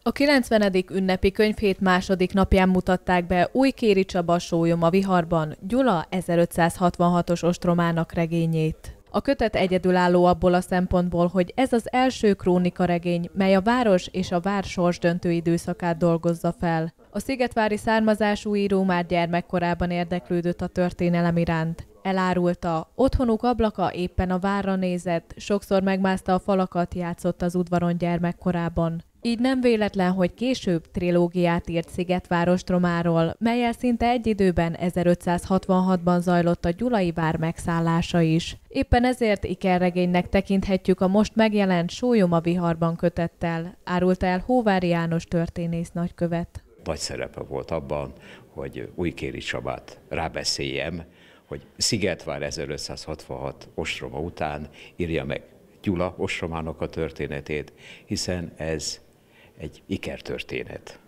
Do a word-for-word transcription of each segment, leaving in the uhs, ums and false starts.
A kilencvenedik ünnepi könyvhét második napján mutatták be Újkéri Csaba Sólyom a viharban Gyula ezerötszázhatvanhatos ostromának regényét. A kötet egyedülálló abból a szempontból, hogy ez az első krónikaregény, mely a város és a vár sorsdöntő időszakát dolgozza fel. A szigetvári származású író már gyermekkorában érdeklődött a történelem iránt. Elárulta, otthonuk ablaka éppen a várra nézett, sokszor megmászta a falakat, játszott az udvaron gyermekkorában. Így nem véletlen, hogy később trilógiát írt Szigetvár ostromáról, mellyel szinte egy időben ezerötszázhatvanhatban zajlott a gyulai vár megszállása is. Éppen ezért ikerregénynek tekinthetjük a most megjelent Sólyom a viharban kötettel, árulta el Hóváry János történész nagykövet. Nagy szerepe volt abban, hogy Újkéri Csabát rábeszéljem, hogy Szigetvár ezerötszázhatvanhat ostroma után írja meg Gyula ostromának a történetét, hiszen ez egy ikertörténet.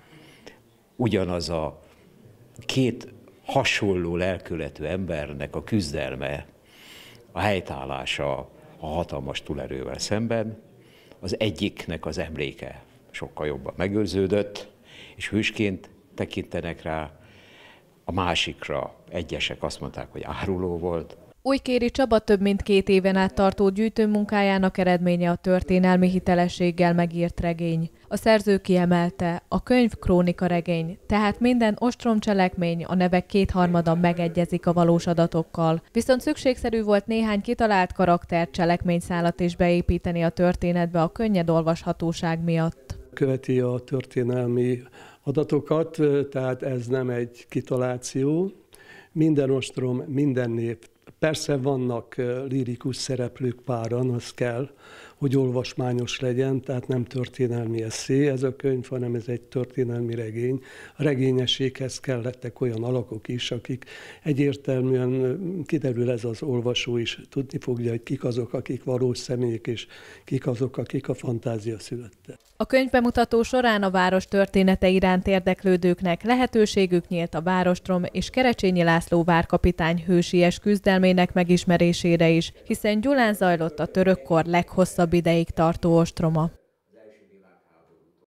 Ugyanaz a két hasonló lelkületű embernek a küzdelme, a helytállása a hatalmas túlerővel szemben, az egyiknek az emléke sokkal jobban megőrződött, és hősként tekintenek rá, a másikra egyesek azt mondták, hogy áruló volt. Újkéri Csaba több mint két éven át tartó gyűjtőmunkájának eredménye a történelmi hitelességgel megírt regény. A szerző kiemelte, a könyv krónikaregény, tehát minden ostromcselekmény, a nevek kétharmada megegyezik a valós adatokkal. Viszont szükségszerű volt néhány kitalált karakter cselekményszálat is beépíteni a történetbe a könnyed olvashatóság miatt. Követi a történelmi adatokat, tehát ez nem egy kitaláció. Minden ostrom, minden nép. Persze vannak lirikus szereplők páran, az kell, hogy olvasmányos legyen, tehát nem történelmi esszé ez a könyv, hanem ez egy történelmi regény. A regényességhez kellettek olyan alakok is, akik egyértelműen kiderül ez az olvasó is, tudni fogja, hogy kik azok, akik valós személyek, és kik azok, akik a fantázia szülötte. A könyvbemutató során a város története iránt érdeklődőknek lehetőségük nyílt a várostrom és Kerecsényi László várkapitány hősies küzdelmének megismerésére is, hiszen Gyulán zajlott a törökkor leghosszabb ideig tartó ostroma.